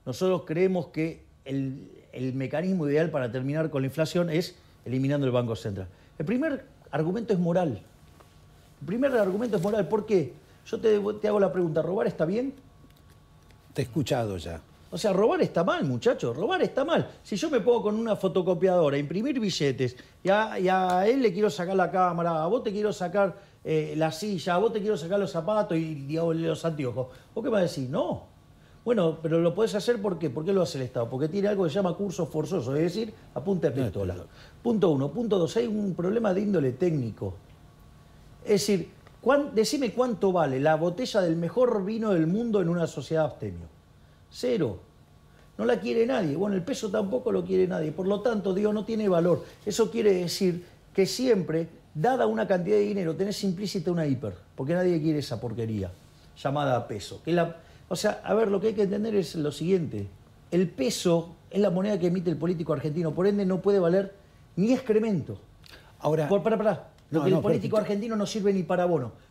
Nosotros creemos que el mecanismo ideal para terminar con la inflación es eliminando el Banco Central. El primer argumento es moral. El primer argumento es moral. ¿Por qué? Yo te hago la pregunta, ¿robar está bien? Te he escuchado ya. O sea, robar está mal, muchachos, robar está mal. Si yo me pongo con una fotocopiadora a imprimir billetes y a él le quiero sacar la cámara, a vos te quiero sacar la silla, a vos te quiero sacar los zapatos y digamos, los anteojos, ¿vos qué me vas a decir? No. Bueno, pero lo podés hacer ¿por qué? ¿Por qué lo hace el Estado? Porque tiene algo que se llama curso forzoso, es decir, a punta de pistola. Punto 1. Punto 2, hay un problema de índole técnico. Es decir, decime cuánto vale la botella del mejor vino del mundo en una sociedad abstemio. 0. No la quiere nadie. Bueno, el peso tampoco lo quiere nadie. Por lo tanto, digo, no tiene valor. Eso quiere decir que siempre, dada una cantidad de dinero, tenés implícita una hiper. Porque nadie quiere esa porquería llamada peso. O sea, a ver, lo que hay que entender es lo siguiente. El peso es la moneda que emite el político argentino. Por ende, no puede valer ni excremento. Ahora... Porque el político argentino no sirve ni para bono.